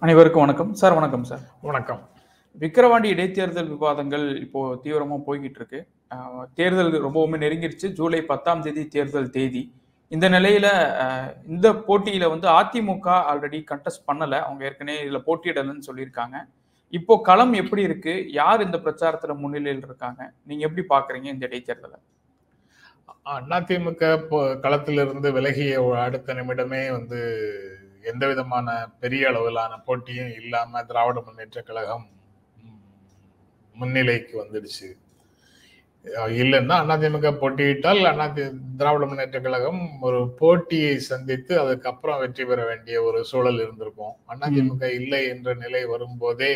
அனைவருக்கும் வணக்கம் சார். வணக்கம் சார். வணக்கம். விக்கிரவாண்டி இடைத்தேர்தல் விவாதங்கள் இப்போ தீவிரமா போய்கிட்டு இருக்கு. தேர்தல் ரொம்பவுமே நெருங்கிருச்சு. ஜூலை 10ஆம் தேதி தேர்தல் தேதி. இந்த நிலையில இந்த போட்டியில வந்து அதிமுக ஆல்ரெடி கண்டெஸ்ட் பண்ணல. அவங்க ஏற்கனவே இதுல போட்டியிடலன்னு சொல்லியிருக்காங்க. இப்போ களம் எப்படி இருக்கு? யார் இந்த பிரச்சாரத்துல முன்னிலையில் இருக்காங்க? நீங்க எப்படி பாக்குறீங்க இந்த இடைத்தேர்தல? அதிமுக களத்திலிருந்து விலகிய அடுத்த நிமிடமே வந்து எந்த விதமான பெரிய அளவிலான போட்டியும் இல்லாம திராவிட முன்னேற்ற கழகம் முன்னிலைக்கு வந்துடுச்சு. இல்லைன்னா அதிமுக போட்டியிட்டால் திராவிட முன்னேற்ற கழகம் ஒரு போட்டியை சந்தித்து அதுக்கப்புறம் வெற்றி பெற வேண்டிய ஒரு சூழல் இருந்திருக்கும். அதிமுக இல்லை என்ற நிலை வரும்போதே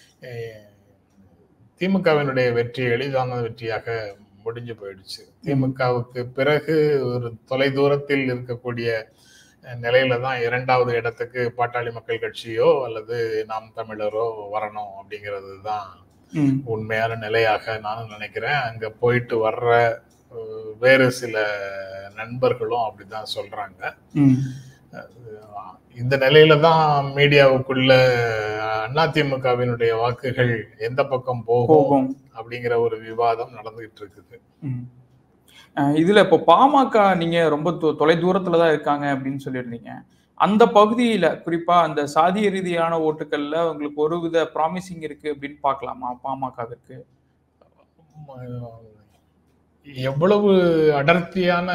திமுகவினுடைய வெற்றி எளிதான வெற்றியாக முடிஞ்சு போயிடுச்சு. திமுகவுக்கு பிறகு ஒரு தொலை தூரத்தில் இருக்கக்கூடிய நிலையில தான் இரண்டாவது இடத்துக்கு பாட்டாளி மக்கள் கட்சியோ அல்லது நாம் தமிழரோ வரணும் அப்படிங்கிறது தான் உண்மையான நிலையாக நானும் நினைக்கிறேன். அங்க போயிட்டு வர்ற வேறு சில நண்பர்களும் அப்படிதான் சொல்றாங்க. இந்த நிலையில தான் மீடியாவுக்குள்ள அதிமுகவினுடைய வாக்குகள் எந்த பக்கம் போகும் அப்படிங்கிற ஒரு விவாதம் நடந்துகிட்டு இருக்குது. இதுல இப்போ பாமக நீங்க ரொம்ப தொலை தூரத்துலதான் இருக்காங்க அப்படின்னு சொல்லியிருந்தீங்க. அந்த பகுதியில குறிப்பா அந்த சாதிய ரீதியான ஓட்டுகள்ல உங்களுக்கு ஒருவித ப்ராமிசிங் இருக்கு அப்படின்னு பார்க்கலாமா பாமகவிற்கு? எவ்வளவு அடர்த்தியான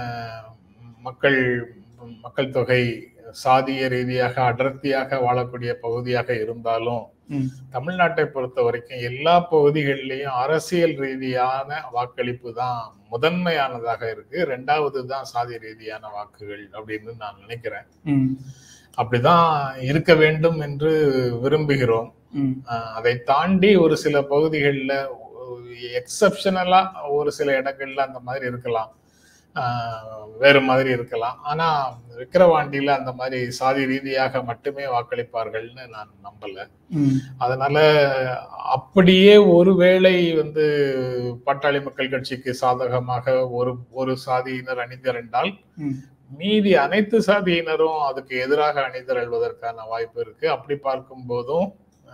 மக்கள் தொகை சாதிய ரீதியாக அடர்த்தியாக வாழக்கூடிய பகுதியாக இருந்தாலும் தமிழ்நாட்டை பொறுத்த வரைக்கும் எல்லா பகுதிகளிலையும் அரசியல் ரீதியான வாக்களிப்பு தான் முதன்மையானதாக இருக்கு. ரெண்டாவது தான் சாதி ரீதியான வாக்குகள் அப்படின்னு நான் நினைக்கிறேன். அப்படிதான் இருக்க வேண்டும் என்று விரும்புகிறோம். அதை தாண்டி ஒரு சில பகுதிகளில் எக்ஸப்ஷனலா ஒரு சில இடங்கள்ல அந்த மாதிரி இருக்கலாம், வேறு மாதிரி இருக்கலாம். ஆனா விக்கிரவாண்டியில அந்த மாதிரி சாதி ரீதியாக மட்டுமே வாக்களிப்பார்கள்னு நான் நம்பல. அதனால அப்படியே ஒருவேளை வந்து பாட்டாளி மக்கள் கட்சிக்கு சாதகமாக ஒரு சாதியினர் அணிதிரண்டால் மீதி அனைத்து சாதியினரும் அதுக்கு எதிராக அணிதிரள்வதற்கான வாய்ப்பு இருக்கு. அப்படி பார்க்கும் போதும்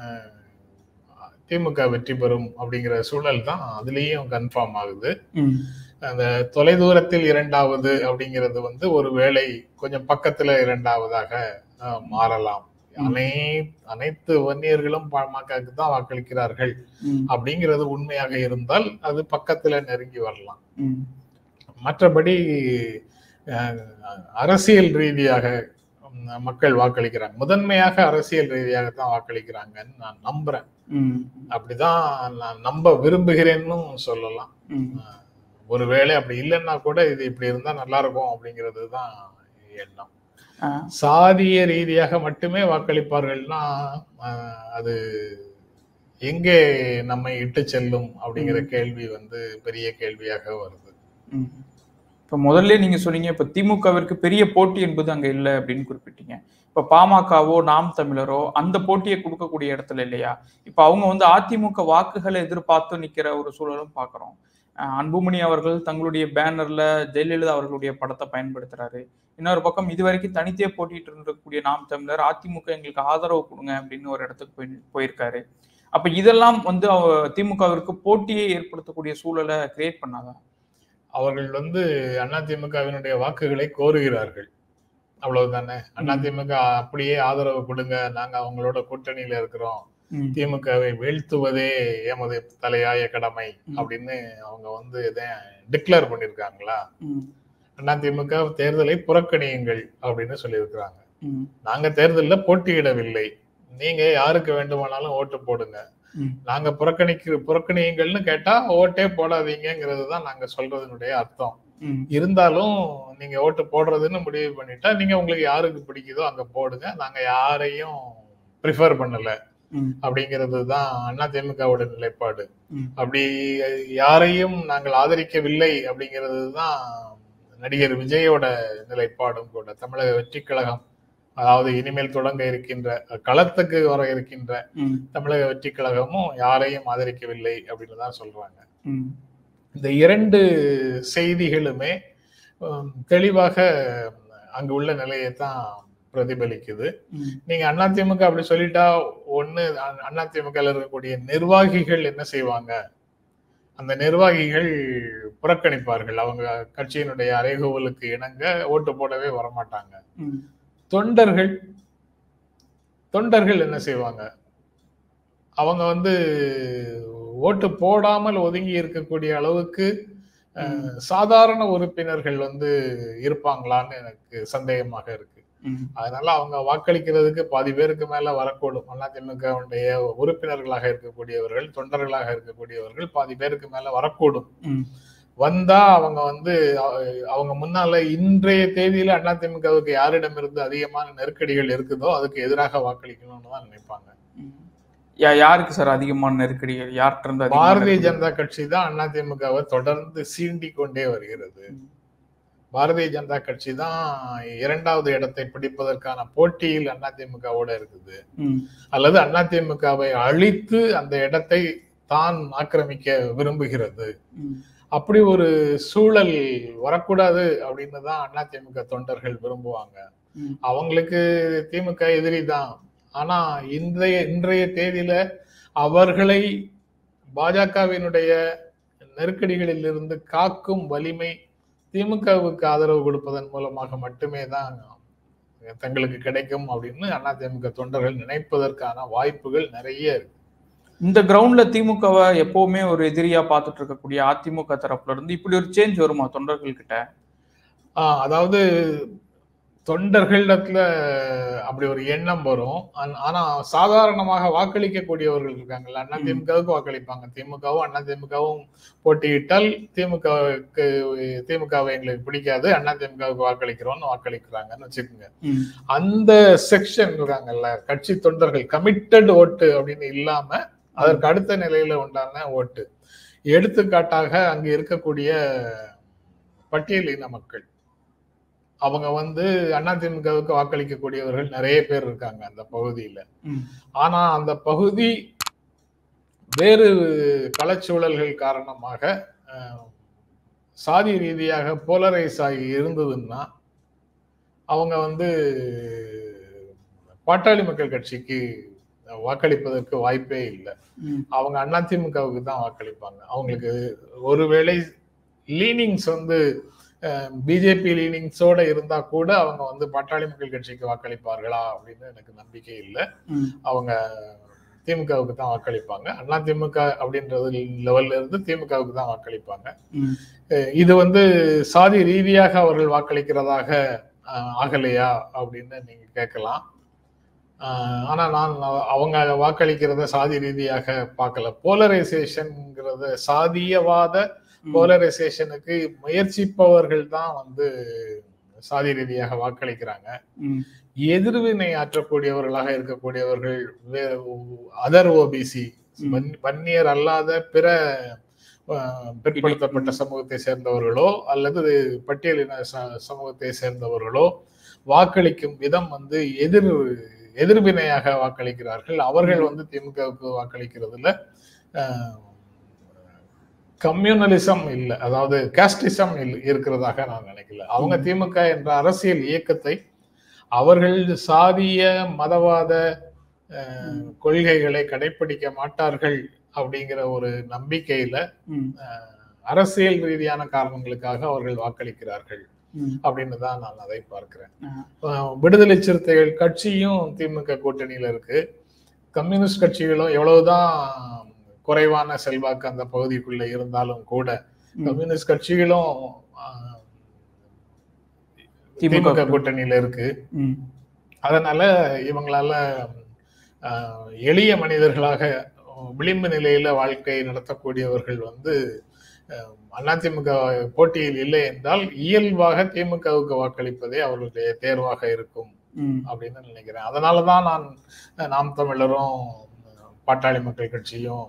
திமுக வெற்றி பெறும் அப்படிங்கிற சூழல் தான் அதுலயும் கன்ஃபார்ம் ஆகுது. அந்த தொலைதூரத்தில் இரண்டாவது அப்படிங்கிறது வந்து ஒரு வேளை கொஞ்சம் பக்கத்துல இரண்டாவதாக மாறலாம். அனைத்து வன்னியர்களும் பாமகவுக்கு தான் வாக்களிக்கிறார்கள் அப்படிங்கிறது உண்மையாக இருந்தால் அது பக்கத்துல நெருங்கி வரலாம். மற்றபடி அரசியல் ரீதியாக மக்கள் வாக்களிக்கிறாங்க, முதன்மையாக அரசியல் ரீதியாக தான் வாக்களிக்கிறாங்கன்னு நான் நம்புறேன். அப்படிதான் நான் நம்ப விரும்புகிறேன்னு சொல்லலாம். ஒருவேளை அப்படி இல்லைன்னா கூட இது இப்படி இருந்தா நல்லா இருக்கும் அப்படிங்கிறது தான் எண்ணம். சாதிய ரீதியாக மட்டுமே வாக்களிப்பார்கள்னா அது எங்கே நம்மை இட்டு செல்லும் அப்படிங்கிற கேள்வி வந்து பெரிய கேள்வியாக வருது. இப்ப முதல்ல நீங்க சொன்னீங்க இப்ப திமுகவிற்கு பெரிய போட்டி என்பது அங்க இல்லை அப்படின்னு குறிப்பிட்டீங்க. இப்ப பாமகவோ நாம் தமிழரோ அந்த போட்டியை கொடுக்கக்கூடிய இடத்துல இல்லையா? இப்ப அவங்க வந்து அதிமுக வாக்குகளை எதிர்பார்த்து நிக்கிற ஒரு சூழலும் பாக்குறோம். அன்புமணி அவர்கள் தங்களுடைய பேனர்ல ஜெயலலிதா அவர்களுடைய படத்தை பயன்படுத்துறாரு. இன்னொரு பக்கம் இதுவரைக்கும் தனித்தே போட்டிட்டு இருக்கக்கூடிய நாம் தமிழர் அதிமுக எங்களுக்கு ஆதரவு கொடுங்க அப்படின்னு ஒரு இடத்துக்கு போயிருக்காரு. அப்ப இதெல்லாம் வந்து திமுகவிற்கு போட்டியை ஏற்படுத்தக்கூடிய சூழலை கிரியேட் பண்ணாதான்? அவர்கள் வந்து அதிமுகவினுடைய வாக்குகளை கோருகிறார்கள், அவ்வளவுதானே. அதிமுக அப்படியே ஆதரவு கொடுங்க, நாங்க அவங்களோட கூட்டணியில இருக்கிறோம், திமுகவை வீழ்த்துவதே எமது தலையாய கடமை அப்படின்னு அவங்க வந்து எதை டிக்ளேர் பண்ணிருக்காங்களா? அதிமுக தேர்தலை புறக்கணியுங்கள் அப்படின்னு சொல்லியிருக்கிறாங்க. நாங்க தேர்தலில் போட்டியிடவில்லை, நீங்க யாருக்கு வேண்டுமானாலும் ஓட்டு போடுங்க, நாங்க புறக்கணியுங்கள்னு கேட்டா ஓட்டே போடாதீங்கிறது தான் நாங்க சொல்றதுனுடைய அர்த்தம். இருந்தாலும் நீங்க ஓட்டு போடுறதுன்னு முடிவு பண்ணிட்டா நீங்க உங்களுக்கு யாருக்கு பிடிக்குதோ அங்க போடுங்க, நாங்க யாரையும் ப்ரிஃபர் பண்ணல அப்படிங்கிறது தான் அதிமுகவோட நிலைப்பாடு. அப்படி யாரையும் நாங்கள் ஆதரிக்கவில்லை அப்படிங்கிறது தான் நடிகர் விஜயோட நிலைப்பாடும் கூட. தமிழக வெற்றி கழகம், அதாவது இனிமேல் தொடங்க இருக்கின்ற களத்துக்கு வர இருக்கின்ற தமிழக வெற்றி கழகமும் யாரையும் ஆதரிக்கவில்லை அப்படின்னு தான் சொல்றாங்க. இந்த இரண்டு செய்திகளுமே தெளிவாக அங்கு உள்ள நிலையை தான் பிரதிபலிக்குது. நீங்க அதிமுக அப்படி சொல்லிட்டா ஒண்ணு, அதிமுக இருக்கக்கூடிய நிர்வாகிகள் என்ன செய்வாங்க? அந்த நிர்வாகிகள் புறக்கணிப்பார்கள். அவங்க கட்சியினுடைய அறைகூவலுக்கு இணங்க ஓட்டு போடவே வரமாட்டாங்க. தொண்டர்கள் என்ன செய்வாங்க? அவங்க ஓட்டு போடாமல் ஒதுங்கி இருக்கக்கூடிய அளவுக்கு சாதாரண உறுப்பினர்கள் இருப்பாங்களான்னு எனக்கு சந்தேகமாக இருக்கு. அதனால அவங்க வாக்களிக்கிறதுக்கு பாதி பேருக்கு மேல வரக்கூடும். அதிமுகவுடைய உறுப்பினர்களாக இருக்கக்கூடியவர்கள், தொண்டர்களாக இருக்கக்கூடியவர்கள் பாதி பேருக்கு மேல வரக்கூடும். வந்தா அவங்க அவங்க முன்னால இன்றைய தேதியில அதிமுகவுக்கு யாரிடமிருந்து அதிகமான நெருக்கடிகள் இருக்குதோ அதுக்கு எதிராக வாக்களிக்கணும்னு தான் நினைப்பாங்க. யாருக்கு சார் அதிகமான நெருக்கடிகள்? யார்கிட்ட இருந்து? பாரதிய ஜனதா கட்சி தான் அதிமுகவை தொடர்ந்து சீண்டி கொண்டே வருகிறது. பாரதிய ஜனதா கட்சி தான் 2வது இடத்தை பிடிப்பதற்கான போட்டியில் அதிமுகவோட இருக்குது. அல்லது அதிமுகவை அழித்து அந்த இடத்தை தான் ஆக்கிரமிக்க விரும்புகிறது. அப்படி ஒரு சூழல் வரக்கூடாது அப்படின்னு தான் அதிமுக தொண்டர்கள் விரும்புவாங்க. அவங்களுக்கு திமுக எதிரி தான். ஆனா இன்றைய தேதியில அவர்களை பாஜகவினுடைய நெருக்கடிகளில் இருந்து காக்கும் வலிமை திமுகவுக்கு ஆதரவு கொடுப்பதன் மூலமாக மட்டுமே தான் தங்களுக்கு கிடைக்கும் அப்படின்னு அதிமுக தொண்டர்கள் நினைப்பதற்கான வாய்ப்புகள் நிறைய இருக்கு. இந்த கிரவுண்ட்ல திமுகவை எப்பவுமே ஒரு எதிரியா பார்த்துட்டு இருக்கக்கூடிய அதிமுக தரப்புல இருந்து இப்படி ஒரு சேஞ்ச் வருமா தொண்டர்கள் கிட்ட? அதாவது தொண்டர்களிடத்துல அப்படி ஒரு எண்ணம் வரும். ஆனா சாதாரணமாக வாக்களிக்கக்கூடியவர்கள் இருக்காங்கல்ல, அதிமுகவுக்கு வாக்களிப்பாங்க. திமுகவும் அதிமுகவும் போட்டியிட்டால் திமுகவை எங்களுக்கு பிடிக்காது, அதிமுகவுக்கு வாக்களிக்கிறோம்னு வாக்களிக்கிறாங்கன்னு வச்சுக்கோங்க. அந்த செக்ஷன் இருக்காங்கல்ல, கட்சி தொண்டர்கள் கமிட்டட் ஓட்டு அப்படின்னு இல்லாம அதற்கு அடுத்த நிலையில உண்டான ஓட்டு. எடுத்துக்காட்டாக அங்கு இருக்கக்கூடிய பட்டியலின மக்கள், அவங்க அதிமுகவுக்கு வாக்களிக்கக்கூடியவர்கள் நிறைய பேர் இருக்காங்க அந்த பகுதியில. ஆனா அந்த பகுதி வேறு களச்சூழல்கள் காரணமாக சாதி ரீதியாக போலரைஸ் ஆகி இருந்ததுன்னா அவங்க பாட்டாளி மக்கள் கட்சிக்கு வாக்களிப்பதற்கு வாய்ப்பே இல்லை. அவங்க அதிமுகவுக்கு தான் வாக்களிப்பாங்க. அவங்களுக்கு ஒருவேளை லீனிங்ஸ் பிஜேபி லீனிங்ஸோட இருந்தா கூட அவங்க பாட்டாளி மக்கள் கட்சிக்கு வாக்களிப்பார்களா அப்படின்னு எனக்கு நம்பிக்கை இல்லை. அவங்க திமுகவுக்கு தான் வாக்களிப்பாங்க. அதிமுக அப்படின்றது லெவல்ல இருந்து திமுகவுக்கு தான் வாக்களிப்பாங்க. இது சாதி ரீதியாக அவர்கள் வாக்களிக்கிறதாக ஆகலையா அப்படின்னு நீங்க கேட்கலாம். ஆனா நான் அவங்க வாக்களிக்கிறத சாதி ரீதியாக பார்க்கல. போலரைசேஷன்ங்கிறத, சாதியவாத போலரைசேஷனுக்கு முயற்சிப்பவர்கள் தான் சாதி ரீதியாக வாக்களிக்கிறாங்க. எதிர்வினை ஆற்றக்கூடியவர்களாக இருக்கக்கூடியவர்கள் அதர் ஓபிசி, வன்னியர் அல்லாத பிற பிற்படுத்தப்பட்ட சமூகத்தை சேர்ந்தவர்களோ அல்லது பட்டியலின சமூகத்தை சேர்ந்தவர்களோ வாக்களிக்கும் விதம் எதிர்வினையாக வாக்களிக்கிறார்கள். அவர்கள் திமுகவுக்கு வாக்களிக்கிறதுல கம்யூனலிசம் இல்லை, அதாவது காஸ்டிசம் இருக்கிறதாக நான் நினைக்கல. அவங்க திமுக என்ற அரசியல் இயக்கத்தை அவர்கள் சாதிய மதவாத கொள்கைகளை கடைபிடிக்க மாட்டார்கள் அப்படிங்கிற ஒரு நம்பிக்கையில அரசியல் ரீதியான காரணங்களுக்காக அவர்கள் வாக்களிக்கிறார்கள் அப்படின்னு தான் நான் அதை பார்க்கிறேன். விடுதலை சிறுத்தைகள் கட்சியும் திமுக கூட்டணியில இருக்கு. கம்யூனிஸ்ட் கட்சிகளும் எவ்வளவுதான் குறைவான செல்வாக்கு அந்த பகுதிக்குள்ள இருந்தாலும் கூட கம்யூனிஸ்ட் கட்சிகளும் திமுக கூட்டணியில இருக்கு. அதனால இவங்களால எளிய மனிதர்களாக விளிம்பு நிலையில வாழ்க்கை நடத்தக்கூடியவர்கள் அதிமுக போட்டியில் இல்லை என்றால் இயல்பாக திமுகவுக்கு வாக்களிப்பதே அவர்களுடைய தேர்வாக இருக்கும் அப்படின்னு நினைக்கிறேன். அதனாலதான் நாம் தமிழரும் பாட்டாளி மக்கள் கட்சியும்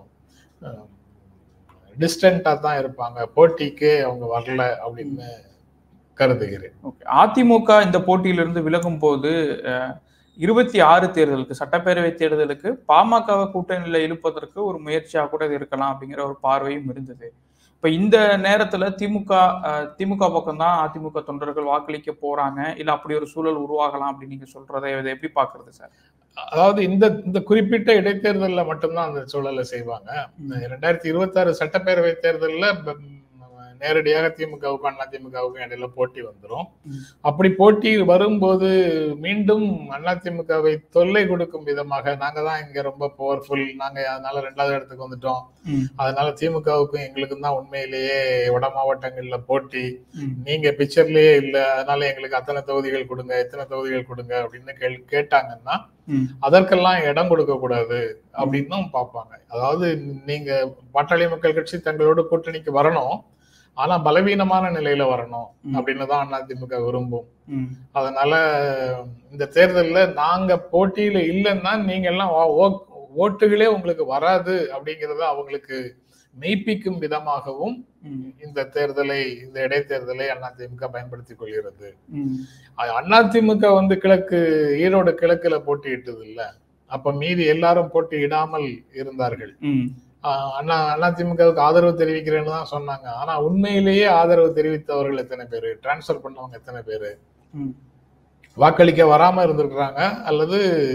டிஸ்டன்டா தான் இருப்பாங்க, போட்டிக்கு அவங்க வரல அப்படின்னு கருதுகிறேன். அதிமுக இந்த போட்டியிலிருந்து விலகும் போது 26 தேர்தலுக்கு, சட்டப்பேரவை தேர்தலுக்கு பாமகவை கூட்டணியில இழுப்பதற்கு ஒரு முயற்சியாக கூட இருக்கலாம் அப்படிங்கிற ஒரு பார்வையும் இருந்தது. இப்ப இந்த நேரத்துல திமுக பக்கம் தான் அதிமுக தொண்டர்கள் வாக்களிக்க போறாங்க, இல்ல அப்படி ஒரு சூழல் உருவாகலாம் அப்படின்னு நீங்க சொல்றதை இதை எப்படி பாக்குறது சார்? அதாவது இந்த இந்த குறிப்பிட்ட இடைத்தேர்தல்ல மட்டும்தான் அந்த சூழலை செய்வாங்க. 2026 சட்டப்பேரவை தேர்தல்ல நேரடியாக திமுகவுக்கும் அதிமுகவுக்கும் இடையில போட்டி வந்துடும். அப்படி போட்டி வரும்போது மீண்டும் அதிமுகவை தொல்லை கொடுக்கும் விதமாக, நாங்க தான் இங்க ரொம்ப பவர்ஃபுல், நாங்க அதனால 2வது இடத்துக்கு வந்துட்டோம், அதனால திமுகவுக்கும் எங்களுக்கும் தான் உண்மையிலேயே வட மாவட்டங்கள்ல போட்டி, நீங்க பிக்சர்லயே இல்ல, அதனால எங்களுக்கு அத்தனை தொகுதிகள் கொடுங்க, எத்தனை தொகுதிகள் கொடுங்க அப்படின்னு கேட்டாங்கன்னா அதற்கெல்லாம் இடம் கொடுக்க கூடாது அப்படின்னும் பார்ப்பாங்க. அதாவது நீங்க பாட்டாளி மக்கள் கட்சி தங்களோட கூட்டணிக்கு வரணும், ஆனா பலவீனமான நிலையில வரணும் அப்படின்னு தான் அதிமுக விரும்பும். அதனால இந்த தேர்தல்ல நாங்க போட்டியில இல்லைன்னா நீங்க எல்லாம் ஓட்டுகளே உங்களுக்கு வராது அப்படிங்கறத அவங்களுக்கு மெய்ப்பிக்கும் விதமாகவும் இந்த தேர்தலை, இந்த இடைத்தேர்தலை அதிமுக பயன்படுத்திக் கொள்கிறது. அதிமுக வந்து ஈரோடு கிழக்குல போட்டியிட்டது இல்ல, அப்ப மீதி எல்லாரும் போட்டியிடாமல் இருந்தார்கள். அதிமுகவுக்கு ஆதரவு தெரிவிக்கிறேன்னு தான் சொன்னாங்க. ஆனா உண்மையிலேயே ஆதரவு தெரிவித்தவர்கள் எத்தனை பேரு, டிரான்ஸ்பர் பண்ணவங்க எத்தனை பேரு, வாக்களிக்க வராம இருந்திருக்கிறாங்க அல்லது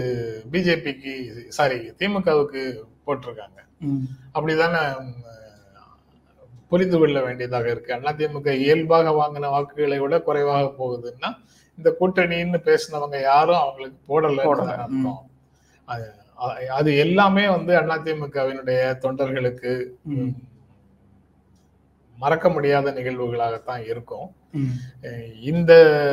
திமுகவுக்கு போட்டிருக்காங்க. அப்படிதானே புரிந்து கொள்ள வேண்டியதாக இருக்கு. அதிமுக இயல்பாக வாங்கின வாக்குகளை விட குறைவாக போகுதுன்னா இந்த கூட்டணின்னு பேசினவங்க யாரும் அவங்களுக்கு போடலன்னு அர்த்தம். அது எல்லாமே வந்து அதிமுகவினுடைய தொண்டர்களுக்கு மறக்க முடியாத நிகழ்வுகளாகத்தான் இருக்கும். இந்த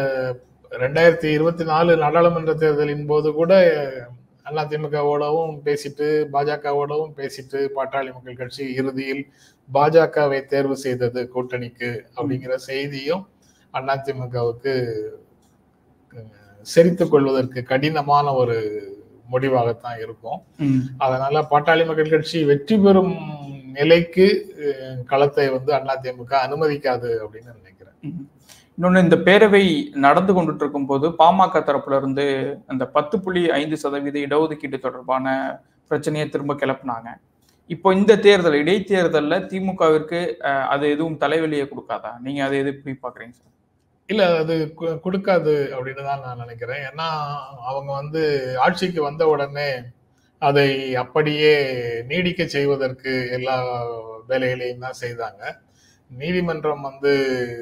2024 நாடாளுமன்ற தேர்தலின் போது கூட அதிமுகவோடவும் பேசிட்டு பாஜகவோடவும் பேசிட்டு பாட்டாளி மக்கள் கட்சி இறுதியில் பாஜகவை தேர்வு செய்தது கூட்டணிக்கு அப்படிங்கிற செய்தியும் அதிமுகவுக்கு செரித்துக் கொள்வதற்கு கடினமான ஒரு முடிவாகத்தான் இருக்கும். அதனால பாட்டாளி மக்கள் கட்சி வெற்றி பெறும் நிலைக்கு களத்தை வந்து அதிமுக அனுமதிக்காது அப்படின்னு நினைக்கிறேன். இன்னொன்னு, இந்த பேரவை நடந்து கொண்டுட்டு இருக்கும் போது பாமக தரப்புல இருந்து அந்த 10.5% இடஒதுக்கீடு தொடர்பான பிரச்சனையை திரும்ப கிளப்பினாங்க. இப்போ இந்த தேர்தல், இடைத்தேர்தல்ல திமுகவிற்கு அது எதுவும் தலைவலியை கொடுக்காதா? நீங்க அதை எப்படி பாக்குறீங்க சார்? இல்ல, அது கொடுக்காது அப்படின்னு தான் நான் நினைக்கிறேன். ஏன்னா அவங்க வந்து ஆட்சிக்கு வந்த உடனே அதை அப்படியே நீடிக்க செய்வதற்கு எல்லா வேலைகளையும் தான் செய்தாங்க. நீதிமன்றம் வந்து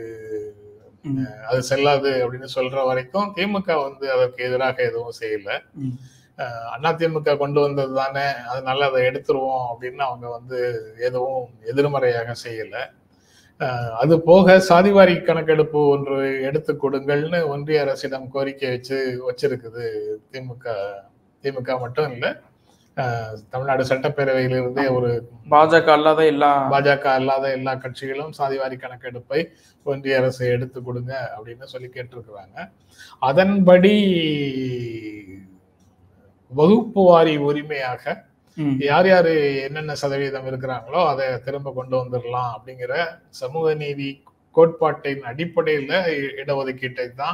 அது செல்லாது அப்படின்னு சொல்ற வரைக்கும் திமுக வந்து அதற்கு எதிராக எதுவும் செய்யல. அதிமுக கொண்டு வந்தது தானே, அதனால அதை எடுத்துருவோம் அப்படின்னு அவங்க வந்து எதுவும் எதிர்மறையாக செய்யல. அது போக சாதிவாரி கணக்கெடுப்பு ஒன்று எடுத்து கொடுங்கள்னு ஒன்றிய அரசிடம் கோரிக்கை வச்சிருக்குது திமுக மட்டும் இல்ல, தமிழ்நாடு சட்டப்பேரவையிலிருந்தே ஒரு பாஜக அல்லாத எல்லா கட்சிகளும் சாதிவாரி கணக்கெடுப்பை ஒன்றிய அரசு எடுத்து கொடுங்க அப்படின்னு சொல்லி கேட்டிருக்கிறாங்க. அதன்படி வகுப்பு வாரி உரிமையாக யார் யாரு என்னென்ன சதவீதம் இருக்கிறாங்களோ அதை திரும்ப கொண்டு வந்துடலாம் அப்படிங்கிற சமூக நீதி கோட்பாட்டின் அடிப்படையில இடஒதுக்கீட்டை தான்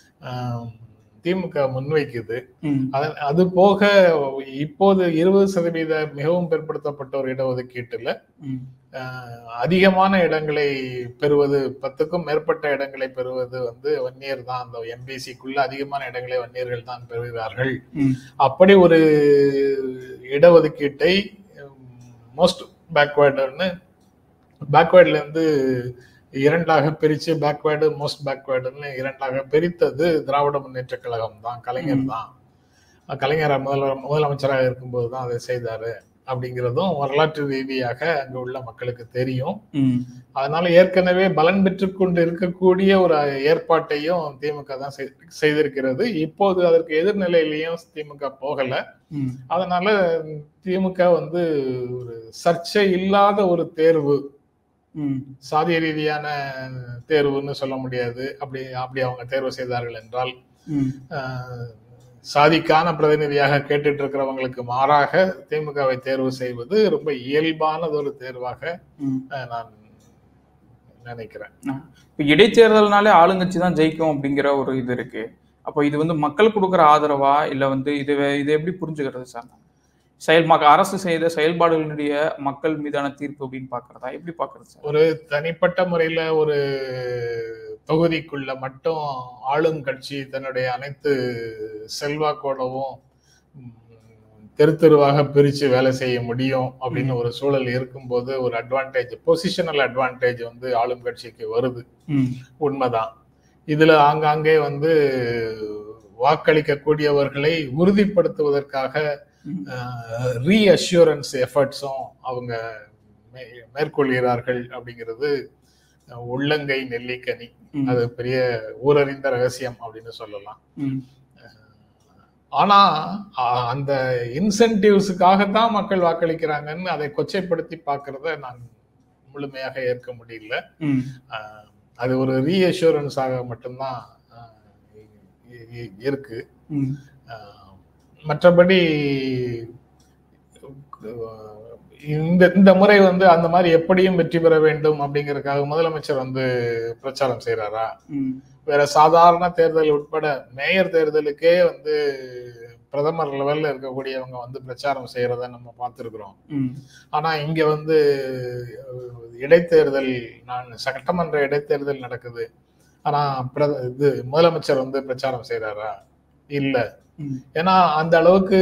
திமுக முன்வைக்குது. அது போக இப்போது 20% மிகவும் பிற்படுத்தப்பட்ட ஒரு இடஒதுக்கீட்டுல அதிகமான இடங்களை பெறுவது, 10க்கும் மேற்பட்ட இடங்களை பெறுவது வந்து வன்னியர் தான். அந்த எம்பிசிக்குள்ள அதிகமான இடங்களை வன்னியர்கள் தான் பெறுகிறார்கள். அப்படி ஒரு இடஒதுக்கீட்டை மோஸ்ட் பேக்வேர்ட்ல இருந்து இரண்டாக பிரிச்சு பேக்வேர்டு மோஸ்ட் பேக்வேர்டுன்னு இரண்டாக பிரித்தது திராவிட முன்னேற்ற கழகம் தான், கலைஞர் தான். கலைஞர் முதலமைச்சராக இருக்கும்போது தான் அதை செய்தாரு அப்படிங்கிறதும் வரலாற்று ரீதியாக அங்கு உள்ள மக்களுக்கு தெரியும். அதனால ஏற்கனவே பலன் பெற்று கொண்டு இருக்கக்கூடிய ஒரு ஏற்பாட்டையும் திமுக தான் செய்திருக்கிறது. இப்போது அதற்கு எதிர்நிலையிலையும் திமுக போகல. அதனால திமுக வந்து ஒரு சர்ச்சை இல்லாத ஒரு தேர்வு, சாதிய ரீதியான தேர்வுன்னு சொல்ல முடியாது, அப்படி அவங்க தேர்வு செய்தார்கள் என்றால் சாதிக்கான பிரதிநிதியாக கேட்டுட்டு இருக்கிறவங்களுக்கு மாறாக திமுகவை தேர்வு செய்வது ரொம்ப இயல்பானது ஒரு தேர்வாக நான் நினைக்கிறேன். இடைத்தேர்தல்னாலே ஆளுங்கட்சி தான் ஜெயிக்கும் அப்படிங்கிற ஒரு இது இருக்கு. அப்போ இது வந்து மக்கள் கொடுக்குற ஆதரவா இல்ல வந்து இது எப்படி புரிஞ்சுக்கிறது சார்? அரசு செய்த செயல்பாடுகளுடைய மக்கள் மீதான தீர்ப்பு அப்படின்னு பாக்குறதா, எப்படி பாக்குறது சார்? ஒரு தனிப்பட்ட முறையில ஒரு தொகுதிக்குள்ள மட்டும் ஆளும் கட்சி தன்னுடைய அனைத்து செல்வாக்கோடவும் தெரு தெருவாக பிரிச்சு வேலை செய்ய முடியும் அப்படின்னு ஒரு சூழல் இருக்கும்போது ஒரு அட்வான்டேஜ், பொசிஷனல் அட்வான்டேஜ் வந்து ஆளும் கட்சிக்கு வருது. உண்மைதான். இதுல ஆங்காங்கே வந்து வாக்களிக்கக்கூடியவர்களை உறுதிப்படுத்துவதற்காக ரீஅஷ்யூரன்ஸ் எஃபர்ட்ஸும் அவங்க மேற்கொள்கிறார்கள் அப்படிங்கிறது உள்ளங்கை நெல்லிக்கனி. அது பெரிய ஊரறிந்த ரகசியம் அப்படின்னு சொல்லலாம். ஆனா அந்த இன்சென்டிவ்ஸுக்காகத்தான் மக்கள் வாக்களிக்கிறாங்கன்னு அதை கொச்சைப்படுத்தி பார்க்கறத நான் முழுமையாக ஏற்க முடியல. அது ஒரு ரீஅஷ்யூரன்ஸாக மட்டும்தான் இருக்கு. மற்றபடி இந்த முறை வந்து அந்த மாதிரி எப்படியும் வெற்றி பெற வேண்டும் அப்படிங்கறதுக்காக முதலமைச்சர் வந்து பிரச்சாரம் செய்யறாரா? வேற சாதாரண தேர்தல் உட்பட மேயர் தேர்தலுக்கே வந்து பிரதமர் லெவல்ல இருக்கக்கூடியவங்க வந்து பிரச்சாரம் செய்யறத நம்ம பார்த்திருக்கிறோம். ஆனா இங்க வந்து இடைத்தேர்தல், சட்டமன்ற இடைத்தேர்தல் நடக்குது. ஆனா இது முதலமைச்சர் வந்து பிரச்சாரம் செய்யறாரா? இல்ல. ஏன்னா அந்த அளவுக்கு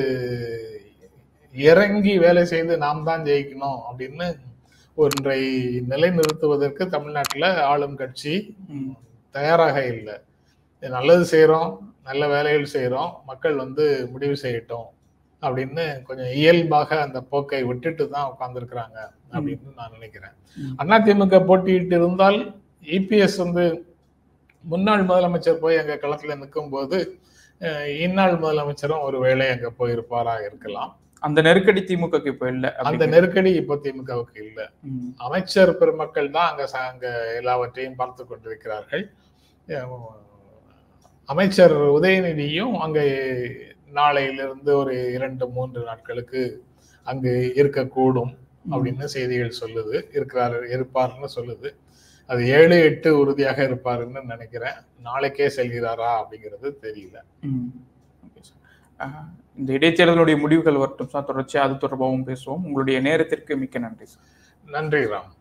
இறங்கி வேலை செய்து நாம் தான் ஜெயிக்கணும் அப்படின்னு ஒன்றை நிலைநிறுத்துவதற்கு தமிழ்நாட்டுல ஆளும் கட்சி தயாராக இல்லை. நல்லது செய்யறோம், நல்ல வேலைகள் செய்யறோம், மக்கள் வந்து முடிவு செய்யட்டும் அப்படின்னு கொஞ்சம் இயல்பாக அந்த போக்கை விட்டுட்டு தான் உட்கார்ந்துருக்கிறாங்க அப்படின்னு நான் நினைக்கிறேன். அதிமுக போட்டியிட்டு இருந்தால் இபிஎஸ் வந்து முன்னாள் முதலமைச்சர் போய் அங்க களத்துல நிற்கும் போது இந்நாள் முதலமைச்சரும் ஒரு வேளை அங்க போயிருப்பாரா இருக்கலாம். அந்த நெருக்கடி திமுக இப்ப இல்ல. அந்த நெருக்கடி இப்ப திமுகவுக்கு இல்ல. அமைச்சர் பெருமக்கள் தான் அங்க எல்லாவற்றையும் பார்த்து கொண்டிருக்கிறார்கள். அமைச்சர் உதயநிதியும் அங்க நாளையிலிருந்து ஒரு 2-3 நாட்களுக்கு அங்கு இருக்கக்கூடும் அப்படின்னு செய்திகள் சொல்லுது. இருப்பாருன்னு சொல்லுது. அது 7-8 உறுதியாக இருப்பாருன்னு நினைக்கிறேன். நாளைக்கே செல்கிறாரா அப்படிங்கிறது தெரியல. இந்த இடைத்தேர்தலுடைய முடிவுகள் வரட்டும் சார், தொடர்ச்சியா அது தொடர்பாகவும் பேசுவோம். உங்களுடைய நேரத்திற்கு மிக்க நன்றி சார். நன்றி ராம்.